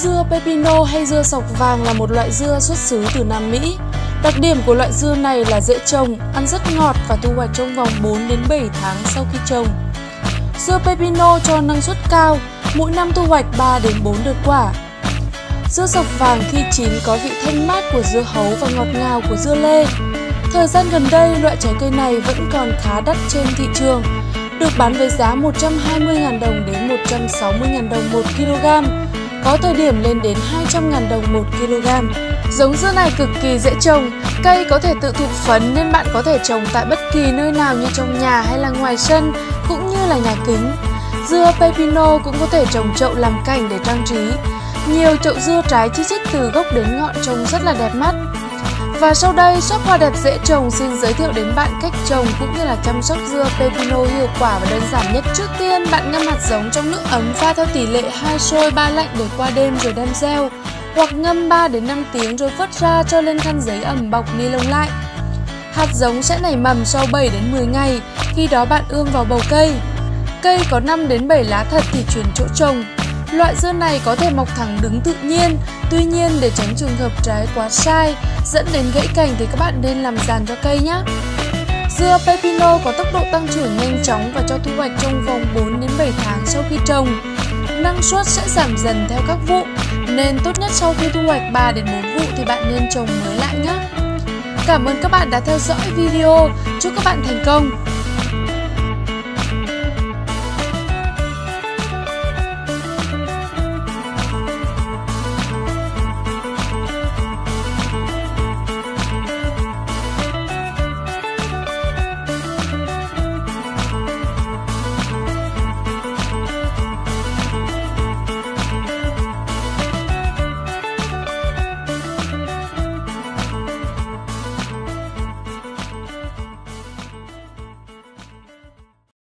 Dưa pepino hay dưa sọc vàng là một loại dưa xuất xứ từ Nam Mỹ. Đặc điểm của loại dưa này là dễ trồng, ăn rất ngọt và thu hoạch trong vòng 4 đến 7 tháng sau khi trồng. Dưa pepino cho năng suất cao, mỗi năm thu hoạch 3 đến 4 đợt quả. Dưa sọc vàng khi chín có vị thanh mát của dưa hấu và ngọt ngào của dưa lê. Thời gian gần đây, loại trái cây này vẫn còn khá đắt trên thị trường, được bán với giá 120.000 đồng đến 160.000 đồng 1 kg, có thời điểm lên đến 200.000 đồng 1 kg. Giống dưa này cực kỳ dễ trồng, cây có thể tự thụ phấn nên bạn có thể trồng tại bất kỳ nơi nào như trong nhà hay là ngoài sân, cũng như là nhà kính. Dưa pepino cũng có thể trồng chậu làm cảnh để trang trí. Nhiều chậu dưa trái chi chít từ gốc đến ngọn trông rất là đẹp mắt. Và sau đây, shop Hoa Đẹp Dễ Trồng xin giới thiệu đến bạn cách trồng cũng như là chăm sóc dưa pepino hiệu quả và đơn giản nhất. Trước tiên, bạn ngâm hạt giống trong nước ấm pha theo tỷ lệ 2 sôi 3 lạnh để qua đêm rồi đem gieo, hoặc ngâm 3 đến 5 tiếng rồi vớt ra cho lên khăn giấy ẩm bọc ni lông lại. Hạt giống sẽ nảy mầm sau 7 đến 10 ngày, khi đó bạn ươm vào bầu cây. Cây có 5 đến 7 lá thật thì chuyển chỗ trồng. Loại dưa này có thể mọc thẳng đứng tự nhiên, tuy nhiên để tránh trường hợp trái quá sai dẫn đến gãy cành thì các bạn nên làm giàn cho cây nhé. Dưa pepino có tốc độ tăng trưởng nhanh chóng và cho thu hoạch trong vòng 4 đến 7 tháng sau khi trồng. Năng suất sẽ giảm dần theo các vụ, nên tốt nhất sau khi thu hoạch 3 đến 4 vụ thì bạn nên trồng mới lại nhé. Cảm ơn các bạn đã theo dõi video, chúc các bạn thành công!